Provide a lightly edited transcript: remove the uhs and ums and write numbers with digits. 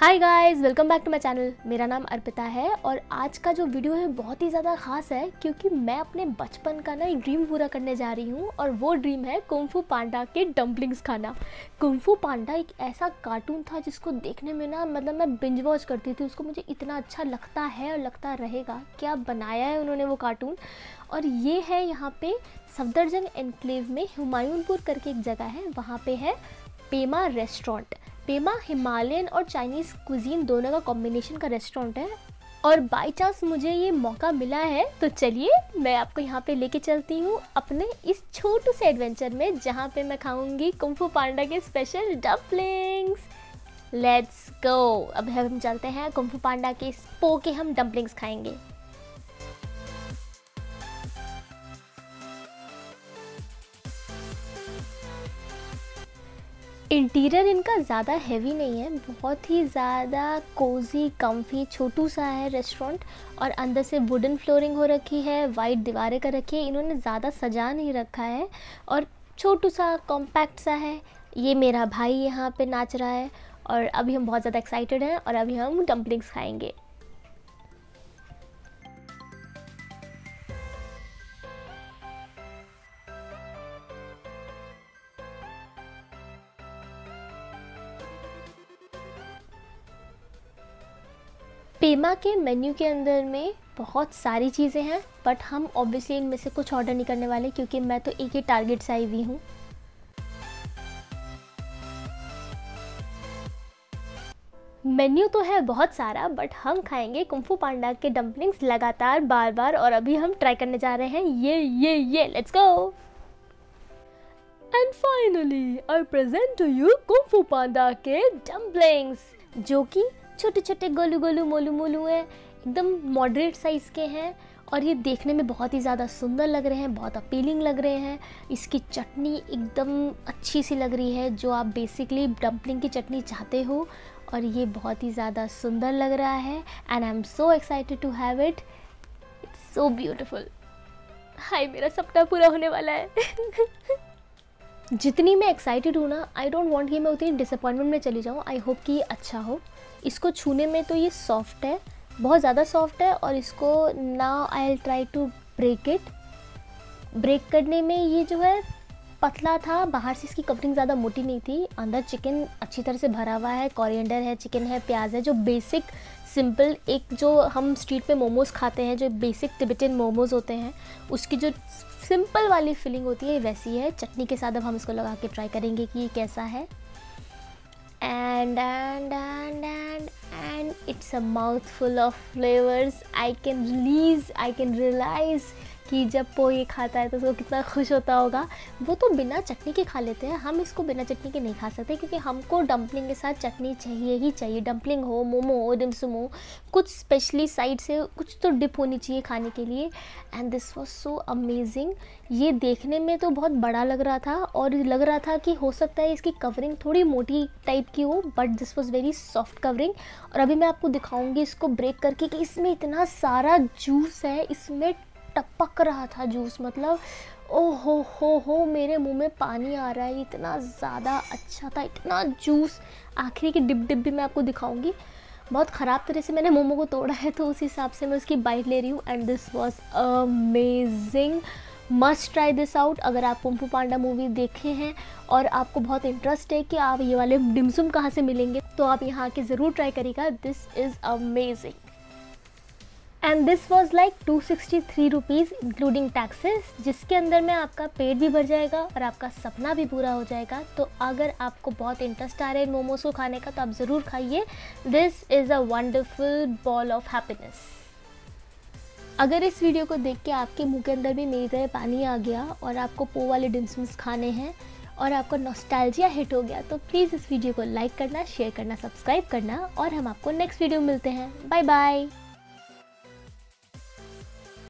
Hi guys, welcome back to my channel. मेरा नाम अर्पिता है और आज का जो वीडियो है बहुत ही ज़्यादा ख़ास है क्योंकि मैं अपने बचपन का एक ड्रीम पूरा करने जा रही हूँ और वो ड्रीम है कुंग फू पांडा के डम्पलिंग्स खाना। कुंग फू पांडा एक ऐसा कार्टून था जिसको देखने में मैं बिंज वॉच करती थी। उसको मुझे इतना अच्छा लगता है और लगता रहेगा। क्या बनाया है उन्होंने वो कार्टून। और ये है यहाँ पे सफदरजंग एनक्लेव में हुमायूनपुर करके एक जगह है, वहाँ पे है पेमा रेस्टोरेंट। पेमा हिमालयन और चाइनीज़ कुजीन दोनों का कॉम्बिनेशन का रेस्टोरेंट है और बाय चांस मुझे ये मौका मिला है तो चलिए मैं आपको यहाँ पे लेके चलती हूँ अपने इस छोटे से एडवेंचर में, जहाँ पे मैं खाऊंगी कुंग फू पांडा के स्पेशल डम्पलिंग्स। Let's go. अब हम चलते हैं कुंग फू पांडा के स्पो के हम डम्पलिंग्स खाएंगे। इंटीरियर इनका ज़्यादा हैवी नहीं है, बहुत ही ज़्यादा कोजी कम्फी छोटू सा है रेस्टोरेंट। और अंदर से वुडन फ्लोरिंग हो रखी है, वाइट दीवारें कर रखी है। इन्होंने ज़्यादा सजा नहीं रखा है और छोटू सा कॉम्पैक्ट सा है। ये मेरा भाई यहाँ पे नाच रहा है और अभी हम बहुत ज़्यादा एक्साइटेड हैं और अभी हम डम्पलिंग्स खाएंगे। पेमा के मेन्यू के अंदर में बहुत सारी चीज़ें हैं, बट हम ऑब्वियसली इनमें से कुछ ऑर्डर नहीं करने वाले क्योंकि मैं तो एक ही टारगेट से आई हुई हूँ। मेन्यू तो है बहुत सारा, बट हम खाएंगे कुंग फू पांडा के डम्पलिंग्स लगातार बार बार और अभी हम ट्राई करने जा रहे हैं ये let's go. And finally I present to you Kung Fu Panda के डम्पलिंग्स, जो कि छोटे छोटे गोलू गोलू मोलू मोलू हैं, एकदम मॉडरेट साइज़ के हैं और ये देखने में बहुत ही ज़्यादा सुंदर लग रहे हैं, बहुत अपीलिंग लग रहे हैं। इसकी चटनी एकदम अच्छी सी लग रही है, जो आप बेसिकली डम्पलिंग की चटनी चाहते हो, और ये बहुत ही ज़्यादा सुंदर लग रहा है and I am so excited to have it. It's so beautiful. हाय, मेरा सपना पूरा होने वाला है। जितनी मैं एक्साइटेड हूँ ना, आई डोंट वांट कि मैं उतनी डिसअपॉइंटमेंट में चली जाऊँ। आई होप कि ये अच्छा हो। इसको छूने में तो ये सॉफ्ट है, बहुत ज़्यादा सॉफ्ट है, और इसको now I will try to break it. Break करने में ये जो है पतला था, बाहर से इसकी कवरिंग ज़्यादा मोटी नहीं थी। अंदर चिकन अच्छी तरह से भरा हुआ है, कोरिएंडर है, चिकन है, प्याज है, जो बेसिक सिंपल एक जो हम स्ट्रीट पे मोमोज़ खाते हैं, जो बेसिक तिब्बतन मोमोज़ होते हैं, उसकी जो सिंपल वाली फीलिंग होती है वैसी है। चटनी के साथ अब हम इसको लगा के ट्राई करेंगे कि ये कैसा है। And it's a mouthful of flavors. I can realize कि जब पो ये खाता है तो उसको कितना खुश होता होगा। वो तो बिना चटनी के खा लेते हैं, हम इसको बिना चटनी के नहीं खा सकते क्योंकि हमको डम्पलिंग के साथ चटनी चाहिए ही चाहिए। डम्पलिंग हो, मोमो हो, डिमसम हो, कुछ स्पेशली साइड से कुछ तो डिप होनी चाहिए खाने के लिए। And this was so amazing. ये देखने में तो बहुत बड़ा लग रहा था और लग रहा था कि हो सकता है इसकी कवरिंग थोड़ी मोटी टाइप की हो, but this was very soft covering. और अभी मैं आपको दिखाऊंगी इसको ब्रेक करके कि इसमें इतना सारा जूस है, इसमें टपक रहा था जूस, मतलब ओ हो मेरे मुंह में पानी आ रहा है। इतना ज़्यादा अच्छा था, इतना जूस। आखिरी की डिप भी मैं आपको दिखाऊंगी। बहुत ख़राब तरह से मैंने मोमो को तोड़ा है तो उस हिसाब से मैं उसकी बाइट ले रही हूँ। And this was amazing. Must try this out. अगर आप कुंग फू पांडा मूवी देखे हैं और आपको बहुत इंटरेस्ट है कि आप ये वाले डिमसम कहाँ से मिलेंगे, तो आप यहाँ के ज़रूर ट्राई करिएगा। This is amazing. And this was like 263 rupees including taxes, जिसके अंदर में आपका पेट भी भर जाएगा और आपका सपना भी पूरा हो जाएगा। तो अगर आपको बहुत इंटरेस्ट आ रहा है मोमोज को खाने का तो आप ज़रूर खाइए। This is a wonderful bowl of happiness. अगर इस वीडियो को देख के आपके मुंह के अंदर भी मेरी तरह पानी आ गया और आपको पो वाले डिमसम्स खाने हैं और आपको नॉस्टैल्जिया हिट हो गया, तो प्लीज़ इस वीडियो को लाइक करना, शेयर करना, सब्सक्राइब करना, और हम आपको नेक्स्ट वीडियो में मिलते हैं। Bye bye.